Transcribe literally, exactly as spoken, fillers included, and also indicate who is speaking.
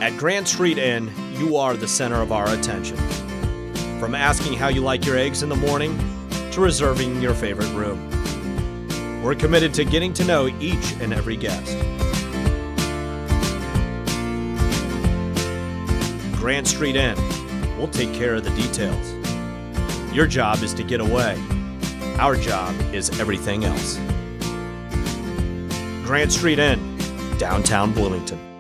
Speaker 1: At Grant Street Inn, you are the center of our attention. From asking how you like your eggs in the morning to reserving your favorite room. We're committed to getting to know each and every guest. Grant Street Inn, we'll take care of the details. Your job is to get away. Our job is everything else. Grant Street Inn, downtown Bloomington.